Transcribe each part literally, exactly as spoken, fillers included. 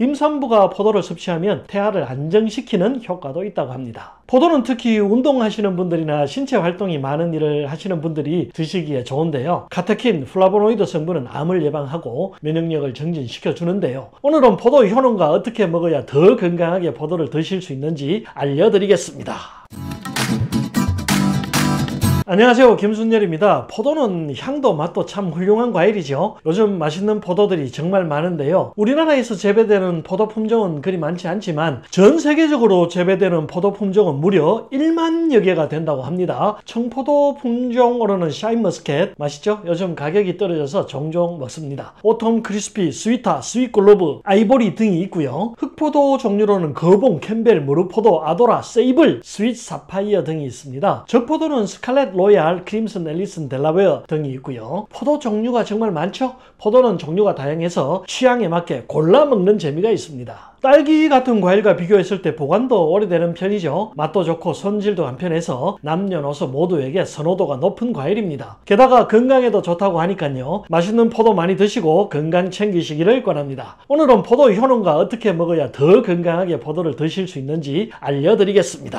임산부가 포도를 섭취하면 태아를 안정시키는 효과도 있다고 합니다. 포도는 특히 운동하시는 분들이나 신체 활동이 많은 일을 하시는 분들이 드시기에 좋은데요. 카테킨, 플라보노이드 성분은 암을 예방하고 면역력을 증진시켜 주는데요. 오늘은 포도 효능과 어떻게 먹어야 더 건강하게 포도를 드실 수 있는지 알려드리겠습니다. 안녕하세요, 김순열입니다. 포도는 향도 맛도 참 훌륭한 과일이죠. 요즘 맛있는 포도들이 정말 많은데요. 우리나라에서 재배되는 포도 품종은 그리 많지 않지만 전 세계적으로 재배되는 포도 품종은 무려 일만여 개가 된다고 합니다. 청포도 품종으로는 샤인머스켓 맛있죠? 요즘 가격이 떨어져서 종종 먹습니다. 오톰 크리스피, 스위타, 스윗글로브, 아이보리 등이 있고요. 흑포도 종류로는 거봉, 캠벨, 무르포도, 아도라, 세이블, 스윗 사파이어 등이 있습니다. 적포도는 스칼렛 로얄, 크림슨, 앨리슨, 델라웨어 등이 있고요. 포도 종류가 정말 많죠? 포도는 종류가 다양해서 취향에 맞게 골라 먹는 재미가 있습니다. 딸기 같은 과일과 비교했을 때 보관도 오래되는 편이죠. 맛도 좋고 손질도 간편해서 남녀노소 모두에게 선호도가 높은 과일입니다. 게다가 건강에도 좋다고 하니까요. 맛있는 포도 많이 드시고 건강 챙기시기를 권합니다. 오늘은 포도 효능과 어떻게 먹어야 더 건강하게 포도를 드실 수 있는지 알려드리겠습니다.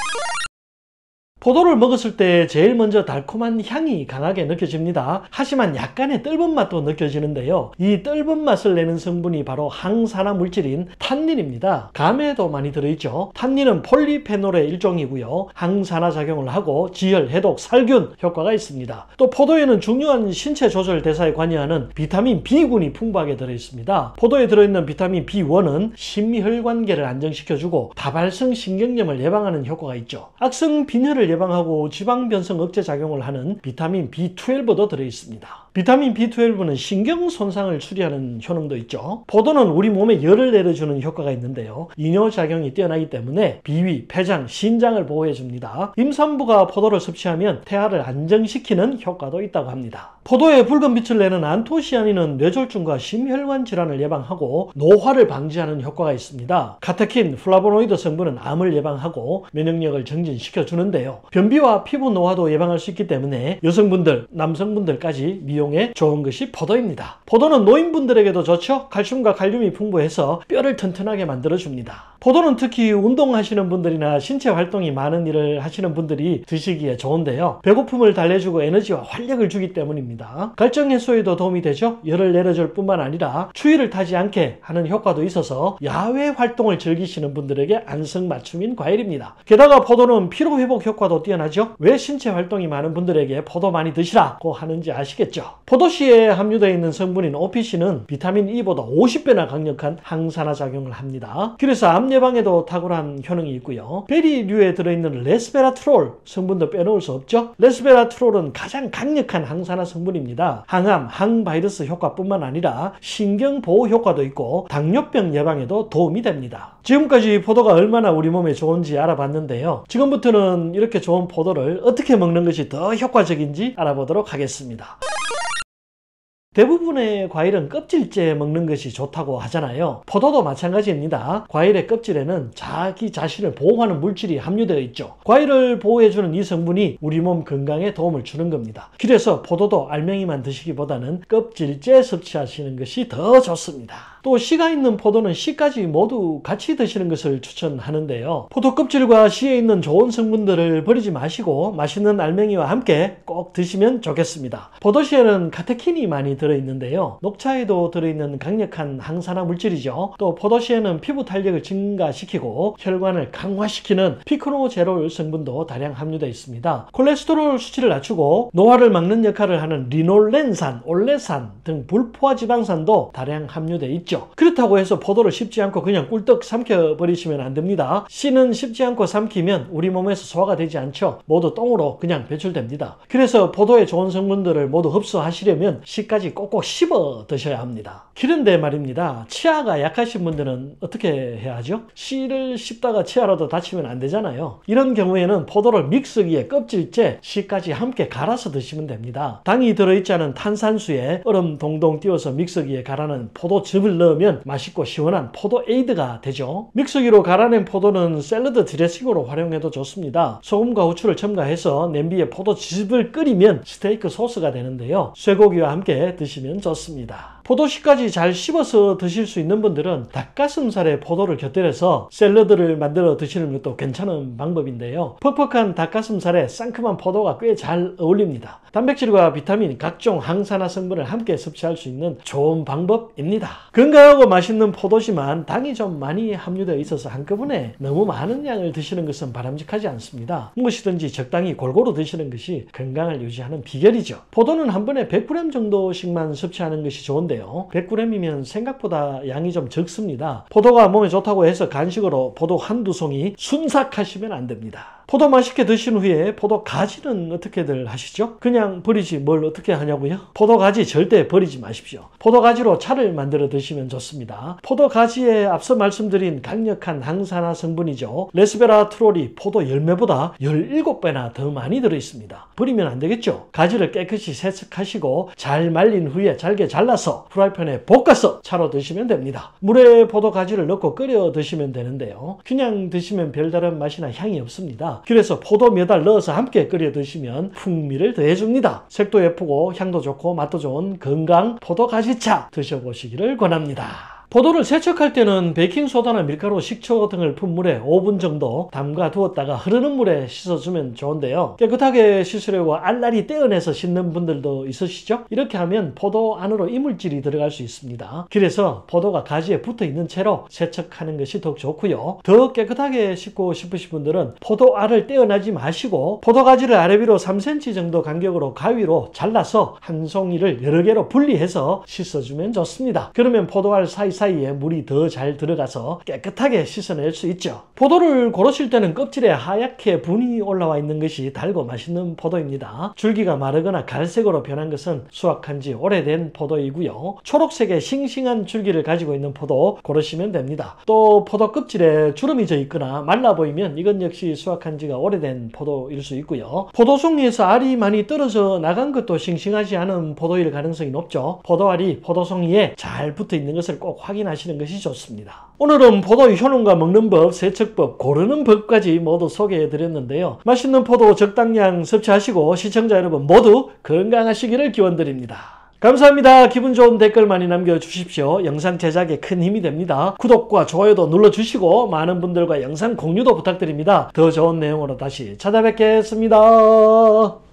포도를 먹었을 때 제일 먼저 달콤한 향이 강하게 느껴집니다. 하지만 약간의 떫은 맛도 느껴지는데요. 이 떫은 맛을 내는 성분이 바로 항산화 물질인 탄닌입니다. 감에도 많이 들어있죠. 탄닌은 폴리페놀의 일종이고요. 항산화 작용을 하고 지혈, 해독, 살균 효과가 있습니다. 또 포도에는 중요한 신체 조절 대사에 관여하는 비타민 B군이 풍부하게 들어있습니다. 포도에 들어있는 비타민 비 원은 심혈관계를 안정시켜주고 다발성 신경염을 예방하는 효과가 있죠. 악성 빈혈을 예방하고 지방 변성 억제 작용을 하는 비타민 비 십이도 들어있습니다. 비타민 비 십이는 신경 손상을 수리하는 효능도 있죠. 포도는 우리 몸에 열을 내려주는 효과가 있는데요. 이뇨작용이 뛰어나기 때문에 비위, 폐장, 신장을 보호해줍니다. 임산부가 포도를 섭취하면 태아를 안정시키는 효과도 있다고 합니다. 포도에 붉은 빛을 내는 안토시아닌은 뇌졸중과 심혈관 질환을 예방하고 노화를 방지하는 효과가 있습니다. 카테킨, 플라보노이드 성분은 암을 예방하고 면역력을 증진시켜 주는데요. 변비와 피부 노화도 예방할 수 있기 때문에 여성분들, 남성분들까지 미용에 좋은 것이 포도입니다. 포도는 노인분들에게도 좋죠. 칼슘과 칼륨이 풍부해서 뼈를 튼튼하게 만들어줍니다. 포도는 특히 운동하시는 분들이나 신체 활동이 많은 일을 하시는 분들이 드시기에 좋은데요. 배고픔을 달래주고 에너지와 활력을 주기 때문입니다. 갈증 해소에도 도움이 되죠. 열을 내려줄 뿐만 아니라 추위를 타지 않게 하는 효과도 있어서 야외 활동을 즐기시는 분들에게 안성맞춤인 과일입니다. 게다가 포도는 피로회복 효과도 뛰어나죠. 왜 신체 활동이 많은 분들에게 포도 많이 드시라고 하는지 아시겠죠? 포도씨에 함유되어 있는 성분인 오피씨는 비타민 E보다 오십 배나 강력한 항산화 작용을 합니다. 그래서 암 예방에도 탁월한 효능이 있고요. 베리류에 들어있는 레스베라트롤 성분도 빼놓을 수 없죠. 레스베라트롤은 가장 강력한 항산화 성분입니다. 항암, 항바이러스 효과뿐만 아니라 신경보호 효과도 있고 당뇨병 예방에도 도움이 됩니다. 지금까지 포도가 얼마나 우리 몸에 좋은지 알아봤는데요. 지금부터는 이렇게 좋은 포도를 어떻게 먹는 것이 더 효과적인지 알아보도록 하겠습니다. 대부분의 과일은 껍질째 먹는 것이 좋다고 하잖아요. 포도도 마찬가지입니다. 과일의 껍질에는 자기 자신을 보호하는 물질이 함유되어 있죠. 과일을 보호해주는 이 성분이 우리 몸 건강에 도움을 주는 겁니다. 그래서 포도도 알맹이만 드시기보다는 껍질째 섭취하시는 것이 더 좋습니다. 또 씨가 있는 포도는 씨까지 모두 같이 드시는 것을 추천하는데요. 포도 껍질과 씨에 있는 좋은 성분들을 버리지 마시고 맛있는 알맹이와 함께 꼭 드시면 좋겠습니다. 포도씨에는 카테킨이 많이 들어있는데요. 녹차에도 들어있는 강력한 항산화 물질이죠. 또 포도씨에는 피부 탄력을 증가시키고 혈관을 강화시키는 피크노제롤 성분도 다량 함유되어 있습니다. 콜레스테롤 수치를 낮추고 노화를 막는 역할을 하는 리놀렌산, 올레산 등 불포화 지방산도 다량 함유되어 있죠. 그렇다고 해서 포도를 씹지 않고 그냥 꿀떡 삼켜버리시면 안 됩니다. 씨는 씹지 않고 삼키면 우리 몸에서 소화가 되지 않죠. 모두 똥으로 그냥 배출됩니다. 그래서 포도의 좋은 성분들을 모두 흡수하시려면 씨까지 꼭꼭 씹어 드셔야 합니다. 그런데 말입니다. 치아가 약하신 분들은 어떻게 해야 하죠? 씨를 씹다가 치아라도 다치면 안 되잖아요. 이런 경우에는 포도를 믹서기에 껍질째 씨까지 함께 갈아서 드시면 됩니다. 당이 들어있지 않은 탄산수에 얼음 동동 띄워서 믹서기에 갈아낸 포도즙을 넣으면 맛있고 시원한 포도 에이드가 되죠. 믹서기로 갈아낸 포도는 샐러드 드레싱으로 활용해도 좋습니다. 소금과 후추를 첨가해서 냄비에 포도즙을 끓이면 스테이크 소스가 되는데요. 쇠고기와 함께 드시면 좋습니다. 포도씨까지 잘 씹어서 드실 수 있는 분들은 닭가슴살에 포도를 곁들여서 샐러드를 만들어 드시는 것도 괜찮은 방법인데요. 퍽퍽한 닭가슴살에 상큼한 포도가 꽤 잘 어울립니다. 단백질과 비타민, 각종 항산화 성분을 함께 섭취할 수 있는 좋은 방법입니다. 건강하고 맛있는 포도지만 당이 좀 많이 함유되어 있어서 한꺼번에 너무 많은 양을 드시는 것은 바람직하지 않습니다. 무엇이든지 적당히 골고루 드시는 것이 건강을 유지하는 비결이죠. 포도는 한 번에 백 그램 정도씩만 섭취하는 것이 좋은데요. 백 그램이면 생각보다 양이 좀 적습니다. 포도가 몸에 좋다고 해서 간식으로 포도 한두 송이 순삭하시면 안 됩니다. 포도 맛있게 드신 후에 포도 가지는 어떻게들 하시죠? 그냥 버리지 뭘 어떻게 하냐고요? 포도 가지 절대 버리지 마십시오. 포도 가지로 차를 만들어 드시면 좋습니다. 포도 가지에 앞서 말씀드린 강력한 항산화 성분이죠. 레스베라트롤이 포도 열매보다 열일곱 배나 더 많이 들어있습니다. 버리면 안 되겠죠? 가지를 깨끗이 세척하시고 잘 말린 후에 잘게 잘라서 프라이팬에 볶아서 차로 드시면 됩니다. 물에 포도 가지를 넣고 끓여 드시면 되는데요. 그냥 드시면 별다른 맛이나 향이 없습니다. 그래서 포도 몇 알 넣어서 함께 끓여 드시면 풍미를 더해줍니다. 색도 예쁘고 향도 좋고 맛도 좋은 건강 포도 가지차 드셔보시기를 권합니다. 포도를 세척할 때는 베이킹소다나 밀가루, 식초 등을 푼 물에 오 분 정도 담가 두었다가 흐르는 물에 씻어주면 좋은데요. 깨끗하게 씻으려고 알알이 떼어내서 씻는 분들도 있으시죠? 이렇게 하면 포도 안으로 이물질이 들어갈 수 있습니다. 그래서 포도가 가지에 붙어있는 채로 세척하는 것이 더욱 좋고요. 더 깨끗하게 씻고 싶으신 분들은 포도 알을 떼어내지 마시고 포도 가지를 아래 위로 삼 센티미터 정도 간격으로 가위로 잘라서 한 송이를 여러 개로 분리해서 씻어주면 좋습니다. 그러면 포도 알 사이 사이에 물이 더 잘 들어가서 깨끗하게 씻어낼 수 있죠. 포도를 고르실 때는 껍질에 하얗게 분이 올라와 있는 것이 달고 맛있는 포도입니다. 줄기가 마르거나 갈색으로 변한 것은 수확한 지 오래된 포도이고요. 초록색의 싱싱한 줄기를 가지고 있는 포도 고르시면 됩니다. 또 포도 껍질에 주름이 져 있거나 말라 보이면 이건 역시 수확한 지가 오래된 포도일 수 있고요. 포도송이에서 알이 많이 떨어져 나간 것도 싱싱하지 않은 포도일 가능성이 높죠. 포도알이 포도송이에 잘 붙어 있는 것을 꼭 확인하시는 것이 좋습니다. 오늘은 포도 효능과 먹는 법, 세척법, 고르는 법까지 모두 소개해 드렸는데요. 맛있는 포도 적당량 섭취하시고 시청자 여러분 모두 건강하시기를 기원드립니다. 감사합니다. 기분 좋은 댓글 많이 남겨주십시오. 영상 제작에 큰 힘이 됩니다. 구독과 좋아요도 눌러주시고 많은 분들과 영상 공유도 부탁드립니다. 더 좋은 내용으로 다시 찾아뵙겠습니다.